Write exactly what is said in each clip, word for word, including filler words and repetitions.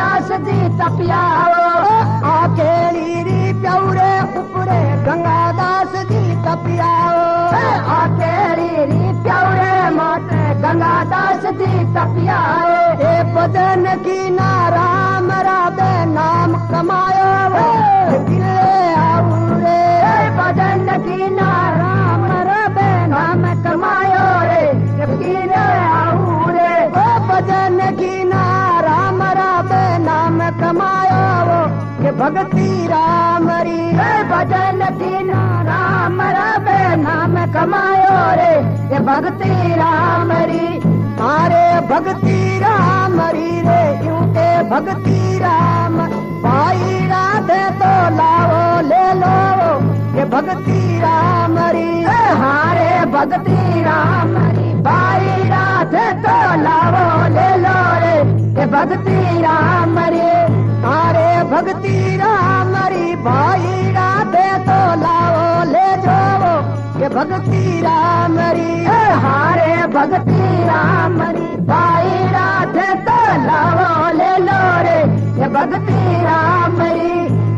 दास जी तपियाओ आखेड़ी री प्यारे ऊपरे गंगा दास जी तपियाओ आखेड़ी री प्यारे माते गंगा दास जी तपियाओ ए बदन की ना राम राधे नाम कमायो दिले आऊरे बदन की ना राम राधे नाम कमायो रे दिले आऊरे बदन की ना राम राधे नाम कमायो के भक्ति राम री भजन की ना राम राधे नाम कमायो रे ये भक्ति राम री अरे भक्ति राम री रे यूं के भक्ति राम भाई राधे तो लाओ ले लो ये भक्ति राम री हारे भक्ति राम री भाई राधे तो लाओ ले लो रे ये भक्ति राम री अरे भक्ति राम री भाई राधे तो लाओ ले जाओ ये भक्ति राम री हारे भक्ति राम री भाई राधे तो लाओ ले लो रे ये भक्ति राम री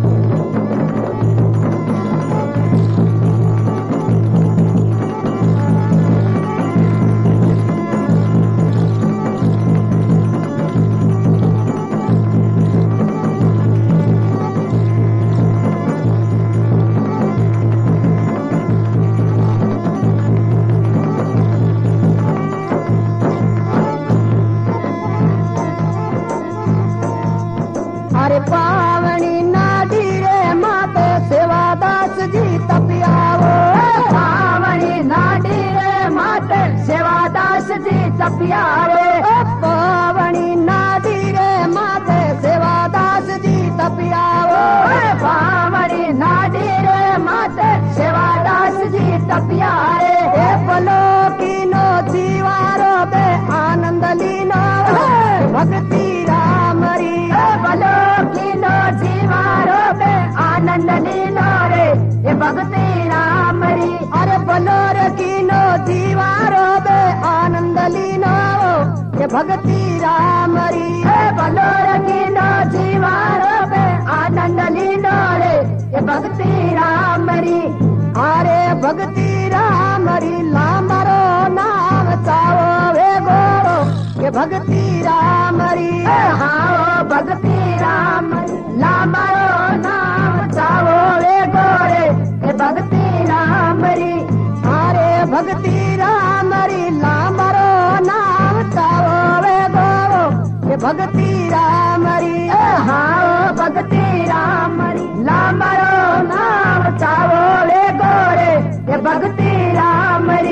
पावनी नाडी रे माते सेवा दास जी तपियाओ पावनी नाडी रे माते सेवा दास जी तपियाओ पावनी नाडी रे माते सेवा दास जी तपियाओ पावनी नाडी रे माते सेवा दास जी तपियाओ हे पलो की नो जीवारो बे आनंद लीनो भक्ति राम री बलो की नो जीवारो बे आनंद लीनो रे ये भक्ति राम री अरे बलोर की नो जीवारो बे आनंद लीनो ये भक्ति राम री बलोर की नो जीवारो बे आनंद लीनो रे ये भक्ति राम री अरे भक्ति राम री लामरो नाम चाओ वे गोरो ये भक्ति राम री हाँ भक्ति राम लामरो नाम चावो वे गोरे ये भक्ति राम री अरे भक्ति राम री लामरो नाम चाओ वे गोरो ये भक्ति राम री हाँ भक्ति राम री लामरो नाम चावो वे गोरे ये भक्ति राम री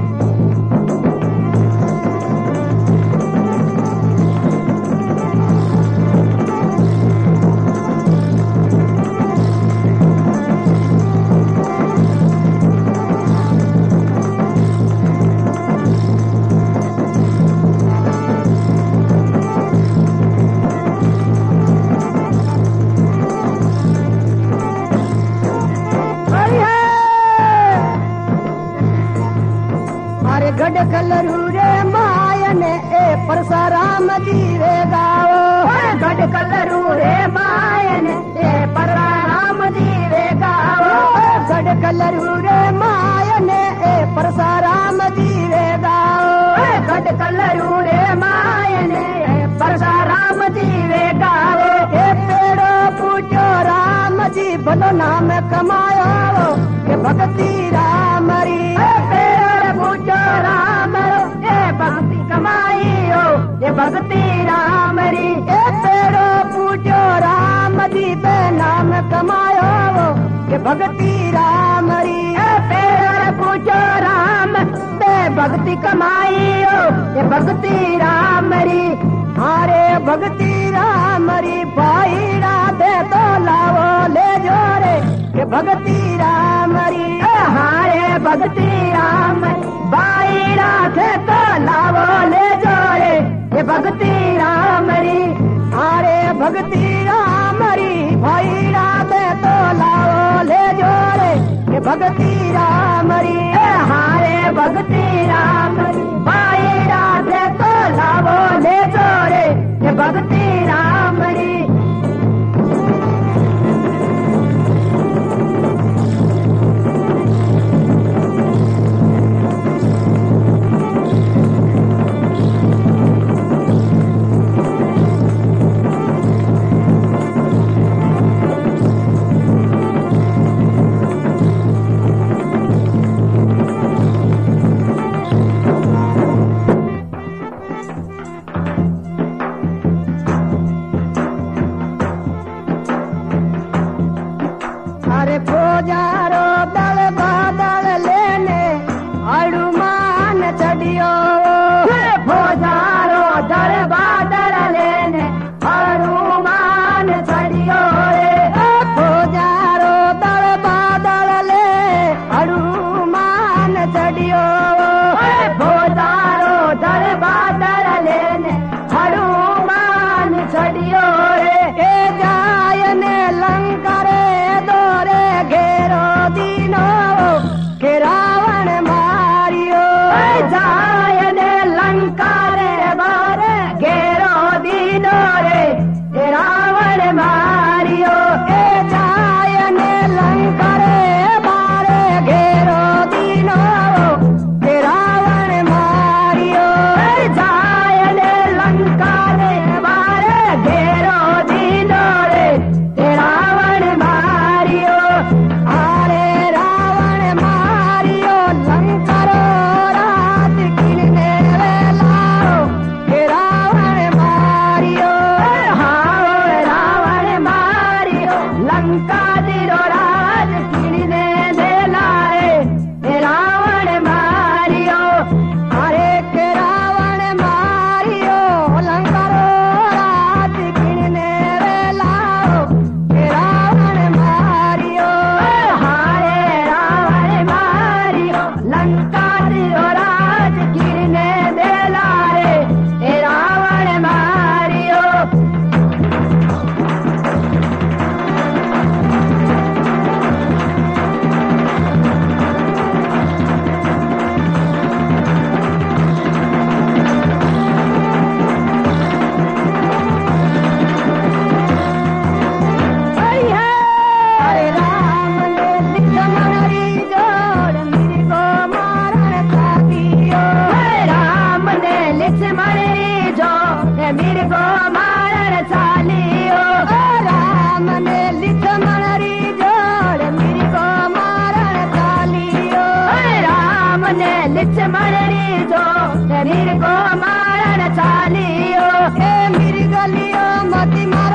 गढ़ कलरू रे मायन ए परसाराम जी रे गाओ गढ़ कलरू रे मायन ए परसाराम जी रे गाओ गढ़ कलरू रे मायन ए परसाराम जी रे गाओ गढ़ कलरू रे मायन ए परसाराम जी रे गाओ ए पेड़ो पूछो राम जी भलो नाम कमायो ये भक्ति राम री पूछो राम ये भक्ति कमाइयो ये भक्ति राम री ए पेड़ो पूछो राम जी बे नाम कमायो ये भक्ति राम री पेड़ पूछो राम बे भक्ति कमाइयो ये भक्ति राम री अरे भक्ति राम री भाई राधे तो लाओ ले जो रे ये भक्ति राम री हारे भक्ति राम भाई राधे तो लाओ ले जो रे ये भक्ति राम री अरे भक्ति राम री भाई राधे तो लाओ ले जो रे ये भक्ति राम री हारे भक्ति राम भाई राधे तो लाओ ले जो रे ये भक्ति राम री मारियो रे ए जायन लंका रे दोरे घेरो दीनो के रावण मारियो जायन लंका रे बारे घेरो दीनो रे रावण मारियो ए जायन लंका रे बारे घेरो दीनो के रावण मारियो जायन लंका रे बारे घेरो दीनो रे रावण मारियो आरे रावण मारियो लंका रो राज किनने वेलाओ के रावण मारियो हाँ रावण मारियो लंका दिरो राज किने दे लाए रावण मारियो अरे के रावण मारियो लंका रो राज किनने वेलाओ के रावण मारियो हारे रावण मारियो लंका दिरो राज किने दे लाए रावण मारियो अरे राम ने लक्ष्मण री जोड़ मेरे को मारन चाहियो राम ने लक्ष्मण री जो मेरे को मारन चालियो राम ने लक्ष्मण री जोड़ मेरे को मारन चाहियो राम ने लक्ष्मण री जो मेरे को मारन चालियो ए मेरी गलियों मत मार